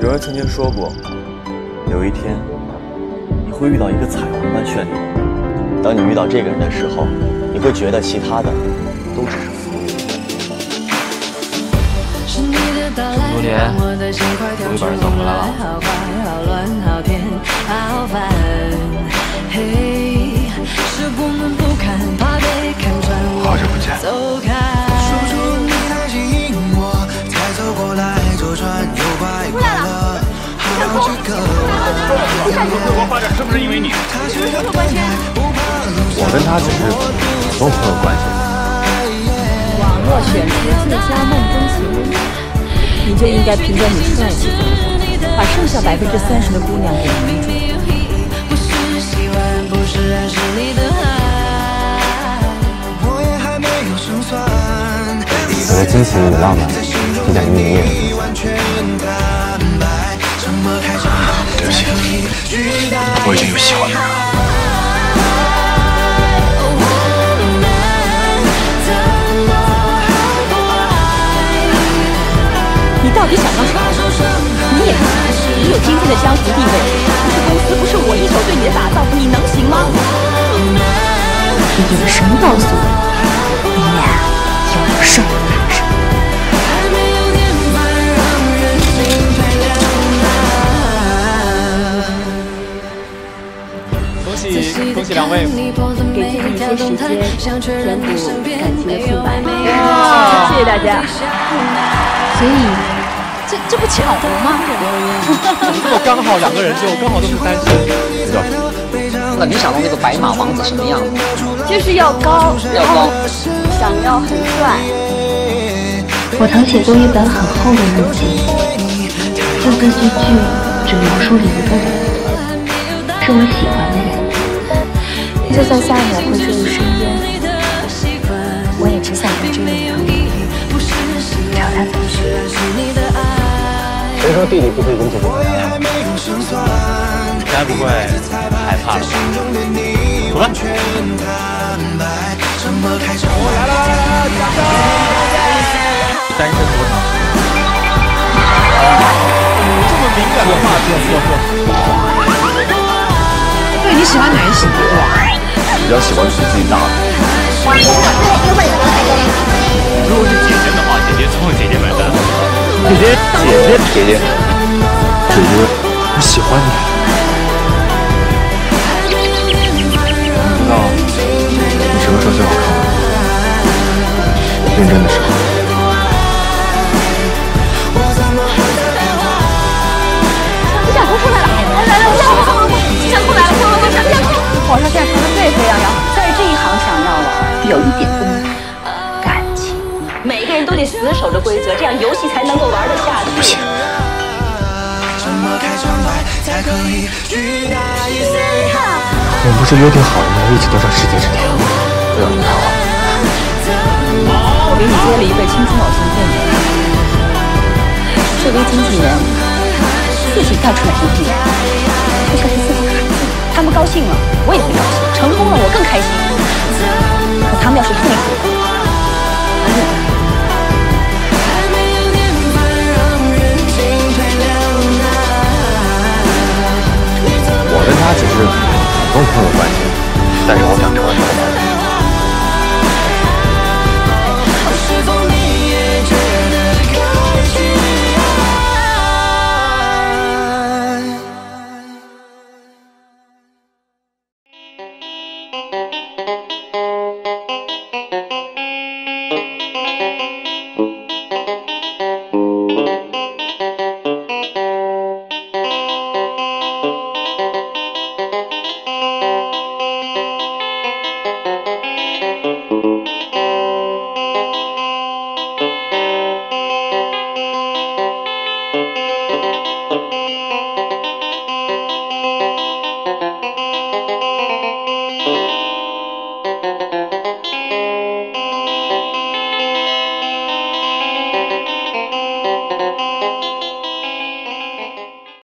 有人曾经说过，有一天你会遇到一个彩虹般绚丽的人。当你遇到这个人的时候，你会觉得其他的都只是浮云。 这么多年，终于把人找回来了。 好久不见。 我发展是不是因为你？ 我跟他只是普通朋友关系。 网络选出最佳梦中情人，你就应该凭着你帅气风范，把剩下30%的姑娘给迷住。 我的惊喜与浪漫，就在于你也很对不起，我已经有喜欢的人了。 你到底想要什么？你也不行，你有今天的江湖地位，可是公司不是我一手对你的打造，你能行吗？眼神告诉我，你俩有事儿干什么？ 恭喜两位， 给自己一些时间填补感情的空白。哇，谢谢大家。所以，这不巧合吗？ 这么刚好两个人就刚好都是单身。 那你想到那个白马王子什么样子？ 就是要高，想要很帅。 我曾写过一本很厚的日记，字字句句只描述了一个人，是我喜欢的人。就算下一秒会坠入深渊，我也只想跟这个人朝他走去。 谁说弟弟不可以跟姐姐谈恋爱？ 该不会害怕了吧？走了。单身多长时间？这么敏感的话说。 对你喜欢哪一型？ 比较喜欢比自己大的。 如果是姐姐的话，姐姐从姐姐买单。 姐姐， 我喜欢你。 你知道你什么时候最好看吗？认真的时候。 气象图出来了！来，气象图来了！皇上现在传得沸沸扬扬，在这一行想要了，有一点不能感情。每个人都得死守着规则，这样游戏才能够玩得下去。 不行。 我们不是约定好了吗？一起登上世界之巅，不要离开我。 我给你接了一个青春偶像电影，作为经纪人，自己干出来的电影，就像是自己的孩子。他们高兴了，我也会高兴；成功了，我更开心。可他们要是退出， 我跟他只是普通朋友关系，但是我想成为他的男人。